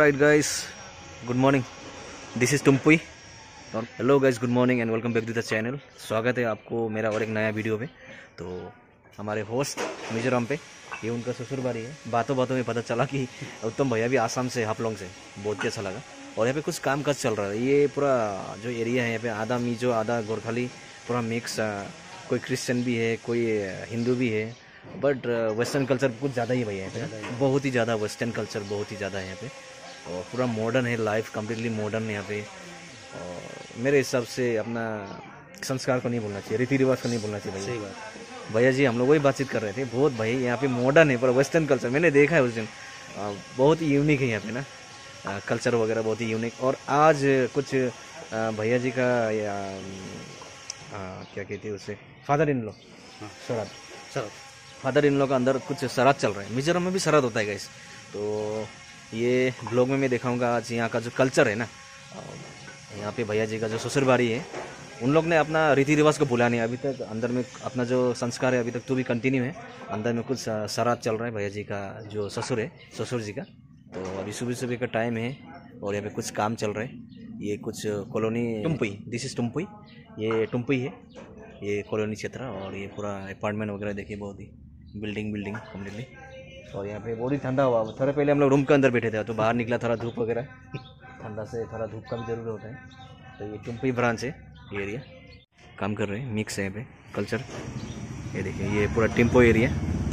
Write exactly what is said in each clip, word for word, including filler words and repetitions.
Alright guys, good morning. This is Tumpui और hello guys, good morning and welcome back to the channel. स्वागत है आपको मेरा और एक नया वीडियो पे। तो हमारे होस्ट मिजोरम पे, ये उनका ससुरबाड़ी है। बातों बातों में पता चला कि उत्तम भैया भी आसाम से, हाफलोंग से। बहुत ही अच्छा लगा। और यहाँ पे कुछ काम काज चल रहा है। ये पूरा जो एरिया है यहाँ पे आधा मिजो आधा गोरखाली पूरा मिक्स, कोई क्रिश्चियन भी है, कोई हिंदू भी है, बट वेस्टर्न कल्चर कुछ ज़्यादा ही भैया यहाँ पे, बहुत ही ज़्यादा वेस्टर्न कल्चर बहुत ही ज़्यादा है यहाँ पे। और पूरा मॉडर्न है, लाइफ कम्प्लीटली मॉडर्न है यहाँ पे। और मेरे हिसाब से अपना संस्कार को नहीं भूलना चाहिए, रीति रिवाज को नहीं भूलना चाहिए। सही बात भैया जी, हम लोग वही बातचीत कर रहे थे। बहुत भाई यहाँ पे मॉडर्न है, पूरा वेस्टर्न कल्चर मैंने देखा है उस दिन। बहुत ही यूनिक है यहाँ पे ना, कल्चर वगैरह बहुत ही यूनिक। और आज कुछ भैया जी का या आ, क्या कहते हैं उसे, फादर इन लॉ श्राद्ध, श्राद्ध फादर इन लॉ का अंदर कुछ श्राद्ध चल रहा है। मिजोरम में भी श्राद्ध होता है गाइस। तो ये ब्लॉग में मैं दिखाऊंगा आज यहाँ का जो कल्चर है ना। यहाँ पे भैया जी का जो ससुरबाड़ी है, उन लोग ने अपना रीति रिवाज को भुला नहीं अभी तक। अंदर में अपना जो संस्कार है अभी तक तो भी कंटिन्यू है। अंदर में कुछ श्राद्ध चल रहा है भैया जी का जो ससुर है, ससुर जी का। तो अभी सुबह सुबह का टाइम है और यहाँ पे कुछ काम चल रहा है। ये कुछ colony Tumpui, this is Tumpui, ये टुम्पुई है ये कॉलोनी क्षेत्र। और ये पूरा अपार्टमेंट वगैरह देखिए, बहुत ही बिल्डिंग बिल्डिंग कम्प्लीटली। और यहाँ पे बहुत ही ठंडा हुआ। थोड़ा पहले हम लोग रूम के अंदर बैठे थे तो बाहर निकला, थोड़ा धूप वगैरह, ठंडा से थोड़ा धूप का भी जरूर होता है। तो ये टुम्पुई ब्रांच है, ये एरिया काम कर रहे हैं, मिक्स है यहाँ पे कल्चर। ये देखिए, ये पूरा टिम्पो एरिया।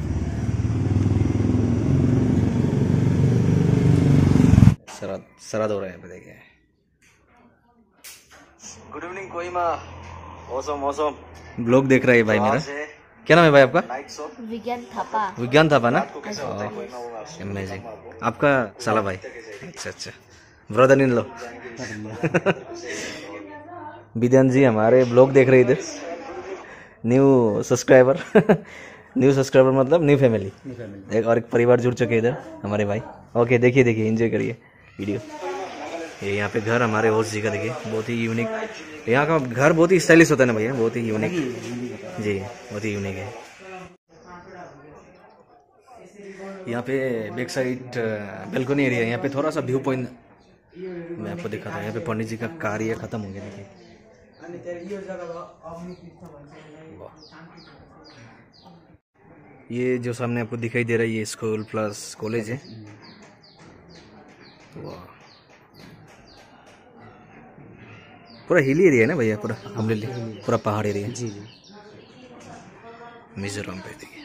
श्राद्ध श्राद्ध हो रहा है यहाँ पे, देखिए। गुड इवनिंग कोहिमा, मौसम मौसम ब्लॉग देख रहा है भाई मेरा। क्या नाम है भाई आपका? विज्ञान थापा। विज्ञान थापा ना, अमेजिंग। आपका साला भाई? अच्छा अच्छा, ब्रदर इन लॉ। विद्यान जी हमारे ब्लॉग देख रहे इधर, न्यू सब्सक्राइबर। न्यू सब्सक्राइबर मतलब न्यू फैमिली, एक और एक परिवार जुड़ चुके इधर हमारे भाई। ओके, देखिए देखिए, एंजॉय करिए वीडियो। ये यहाँ पे घर हमारे होस्ट जी का देखिए, बहुत ही यूनिक। यहाँ का घर बहुत ही स्टाइलिश होता है ना भैया, बहुत ही यूनिक जी, बहुत ही यूनिक है। यहाँ पे बैक साइड बेल्कोनी एरिया है। यहाँ पे थोड़ा सा व्यू पॉइंट मैं आपको दिखाता हूँ। यहाँ पे पंडित जी का कार्य खत्म हो गया, देखिए। ये जो सामने आपको दिखाई दे रहा है, ये स्कूल प्लस कॉलेज है। वाह, पूरा हिली एरिया है ना भैया, पूरा कम्प्लीटली पूरा पहाड़ एरिया जी जी। मिजोरम पे देखिए,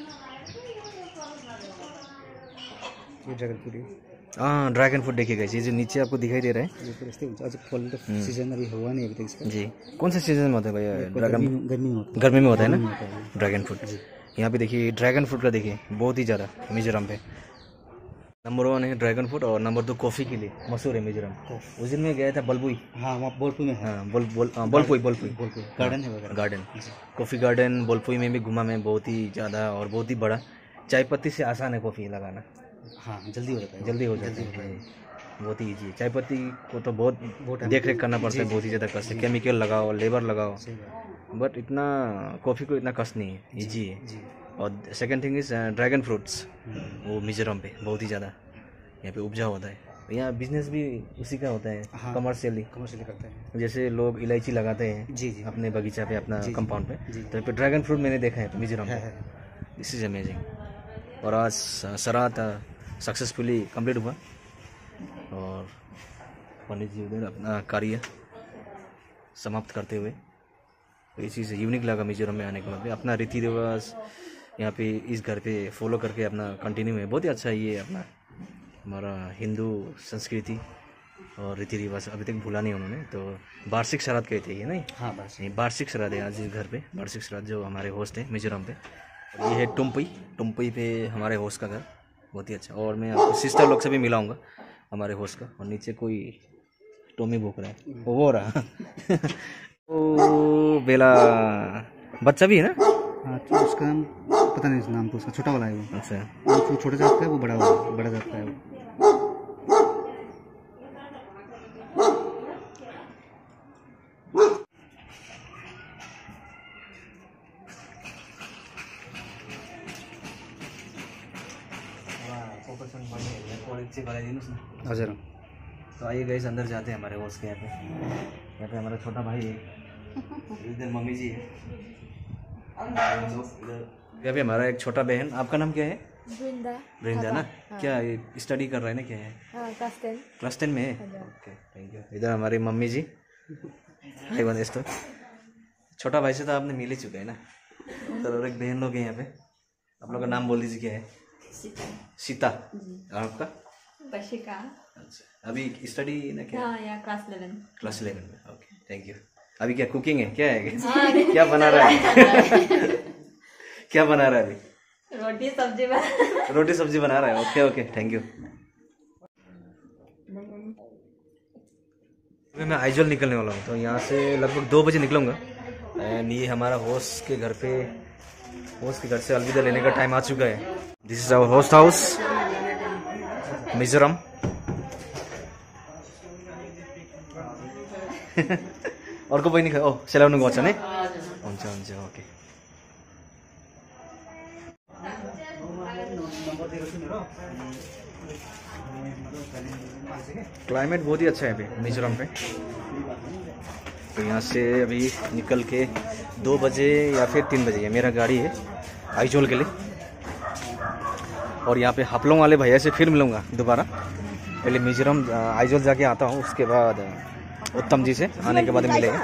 ड्रैगन फ्रूट। हाँ, ड्रैगन फ्रूट देखिएगा। ये जो नीचे आपको दिखाई दे रहा है, ये सीजन अभी हुआ नहीं अभी तक इसका जी। कौन से सीजन में होता है भैया ड्रैगन? गर्मी में होता है, गर्मी में होता है ना ड्रैगन फ्रूट। यहाँ पे देखिए ड्रैगन फ्रूट का देखिए बहुत ही ज़्यादा मिजोरम पे नंबर वन है ड्रैगन फ्रूट। और नंबर दो कॉफ़ी के लिए मशहूर है मिजोरम। उस दिन में गया था बलपुई। हाँ, वहाँ बोलपुई में। हाँ, बोल बोल बोलपुई बोलपुई गार्डन है, गार्डन कॉफ़ी गार्डन बोलपुई में भी घुमा मैं, बहुत ही ज़्यादा और बहुत ही बड़ा। चाय पत्ती से आसान है कॉफ़ी लगाना। हाँ, जल्दी हो जाता है, जल्दी हो जाता है, बहुत ही ईजी है। चाय पत्ती को तो बहुत बहुत देख रेख करना पड़ता है, बहुत ही ज़्यादा कष्ट है। केमिकल लगाओ, लेबर लगाओ, बट इतना कॉफ़ी को इतना कष्ट नहीं है, ईजी है। और second thing is dragon fruits, वो मिजोरम पे बहुत ही ज़्यादा यहाँ पे उपजा होता है। यहाँ बिजनेस भी उसी का होता है। हाँ, कमर्शियली कमर्शियली करते हैं। जैसे लोग इलायची लगाते हैं जी जी अपने बगीचा पे, अपना कंपाउंड पे, तो यहाँ पे ड्रैगन फ्रूट मैंने देखा है मिजोरम पे। This is amazing. और आज श्राद्ध सक्सेसफुली कंप्लीट हुआ और पंडित जी उधर अपना कार्य समाप्त करते हुए। तो ये चीज़ यूनिक लगा मिजोरम में आने के बाद। अपना रीति रिवाज यहाँ पे इस घर पे फॉलो करके अपना कंटिन्यू है, बहुत ही अच्छा है। ये अपना हमारा हिंदू संस्कृति और रीति रिवाज अभी तक भूला नहीं उन्होंने। तो वार्षिक श्राद्ध कहते हैं ये, नहीं? हाँ, वार्षिक वार्षिक श्राद्ध है आज इस घर पे, वार्षिक श्राद्ध जो हमारे होस्ट है मिजोरम पे। और ये है टुम्पुई, टुम्पुई पे हमारे होस्ट का घर, बहुत ही अच्छा। और मैं आपको सिस्टर लोग से भी मिलाऊंगा हमारे होस्ट का। और नीचे कोई टोमी भूख रहा है, वो हो रहा। ओ बेला बच्चा भी है ना? हाँ, तो उसका नाम पता नहीं, नाम तो उसका छोटा वाला है वो। अच्छा, वो छोटा जाता है, वो बड़ा वाला बड़ा जाता है वो। हजुर तो आइए गाइस अंदर जाते हैं हमारे होस्ट के यहाँ पे। यहाँ पे हमारा छोटा भाई है, इधर मम्मी जी है, यहाँ पे हमारा एक छोटा बहन। आपका नाम क्या है? वृंदा। वृंदा ना? हाँ। क्या स्टडी कर रहा है ना? क्या है? हाँ, क्लास टेन। क्लास टेन में है? Okay thank you. इधर हमारी मम्मी जी। हाय वनेश। तो छोटा भाई से तो आपने मिल ही चुका है ना। तो और एक बहन लोग हैं यहाँ पे। आप लोग का नाम बोल दीजिए क्या है? सीता। सीता। और आपका? बशिका। अच्छा अभी स्टडी ना क्या? हाँ या क्लास इलेवन। क्लास इलेवन में। Okay thank you. अभी क्या कुकिंग है क्या है? क्या बना रहा है? क्या बना रहा है अभी? रोटी सब्जी बना रोटी सब्जी बना रहा है। Okay okay thank you. मैं आइजोल निकलने वाला हूँ, तो यहाँ से लगभग दो बजे निकलूँगा। एंड ये हमारा होस्ट के घर पे, होस्ट के घर से अलविदा लेने का टाइम आ चुका है। This is our host house Mizoram. और को बहिनी ओ सेलाउनु गएको छ नि? हुन्छ हुन्छ ओके। क्लाइमेट बहुत ही अच्छा है अभी मिजोरम पे। तो यहाँ से अभी निकल के दो बजे या फिर तीन बजे मेरा गाड़ी है आइजोल के लिए। और यहाँ पे हापलों वाले भैया से फिर मिलूँगा दोबारा। पहले मिजोरम आइजोल जाके आता हूँ, उसके बाद उत्तम जी से आने के बाद मिलेगा।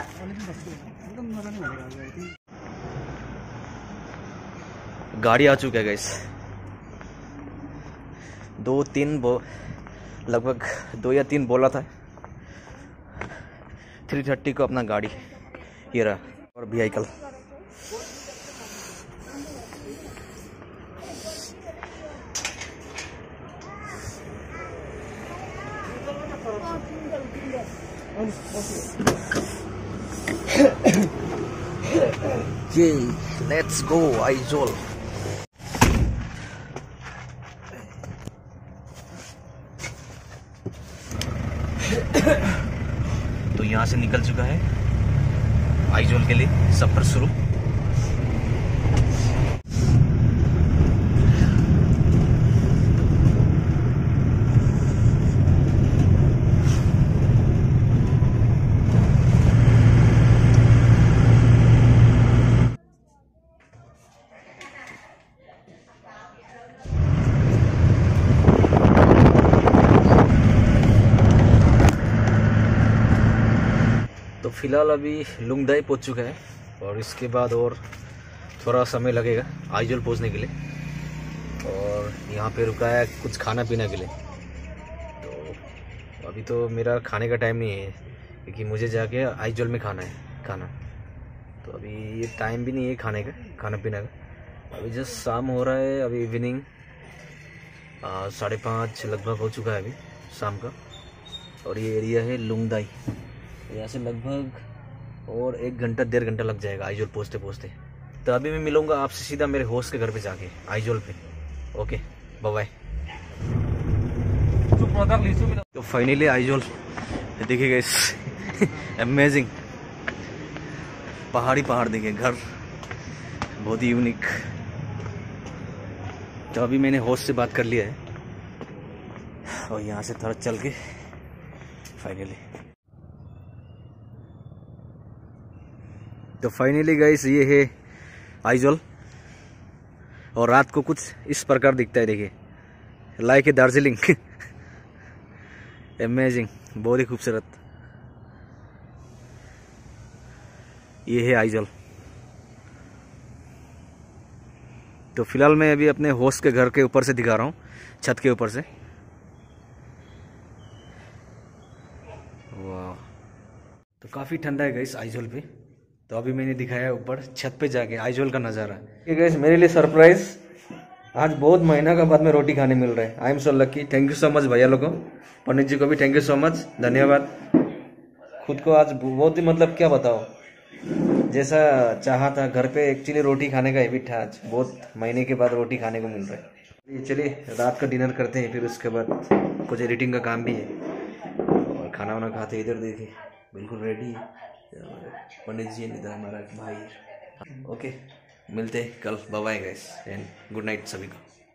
गाड़ी आ चुका है गाइस। दो तीन बो लगभग दो या तीन बोला था। थ्री थर्टी को अपना गाड़ी ये रहा और व्हीकल। ये लेट्स गो आइजोल। तो यहाँ से निकल चुका है आइजोल के लिए सफर शुरू। तो फिलहाल अभी लुंगदाई पहुंच चुका है और इसके बाद और थोड़ा समय लगेगा आइजोल पहुंचने के लिए। और यहाँ पे रुका है कुछ खाना पीना के लिए। तो अभी तो मेरा खाने का टाइम नहीं है, क्योंकि मुझे जाके आइजोल में खाना है खाना। तो अभी ये टाइम भी नहीं है खाने का, खाना पीना का। अभी जस्ट शाम हो रहा है, अभी इवनिंग साढ़े पाँच लगभग हो चुका है अभी शाम का। और ये एरिया है लुंगदाई। यहाँ से लगभग और एक घंटा डेढ़ घंटा लग जाएगा आइजोल पहुँचते पहुँचते। तो अभी मैं मिलूँगा आपसे सीधा मेरे होस्ट के घर पे जाके आइजोल पे। Okay bye bye. तो फाइनली आइजोल देखिएगा इस अमेजिंग पहाड़ी पहाड़ देखिए, घर बहुत ही यूनिक। तो अभी मैंने होस्ट से बात कर लिया है और यहाँ से थोड़ा चल के फाइनली। तो फाइनली गाइस ये है आइजोल। और रात को कुछ इस प्रकार दिखता है, देखिए लाइक ए दार्जिलिंग। अमेजिंग, बहुत ही खूबसूरत। ये है आइजोल। तो फिलहाल मैं अभी अपने होस्ट के घर के ऊपर से दिखा रहा हूँ, छत के ऊपर से। वाह, तो काफ़ी ठंडा है गाइस आइजोल पे। तो अभी मैंने दिखाया ऊपर छत पे जाके आइजोल का नज़ारा। गाइस मेरे लिए सरप्राइज, आज बहुत महीना का बाद में रोटी खाने मिल रहा है। I am so lucky. Thank you so much भैया लोगों, पंडित जी को भी थैंक यू सो मच, धन्यवाद। खुद को आज बहुत ही मतलब क्या बताओ, जैसा चाहा था घर पे एक्चुअली रोटी खाने का हैबिट था। आज बहुत महीने के बाद रोटी खाने को मिल रहा है। चलिए रात का डिनर करते हैं, फिर उसके बाद कुछ एडिटिंग का काम भी है और खाना वाना खाते। इधर देखिए बिल्कुल रेडी है पंडित जी, इधर हमारा भाई। ओके मिलते हैं कल। Bye bye guys and good night सभी को।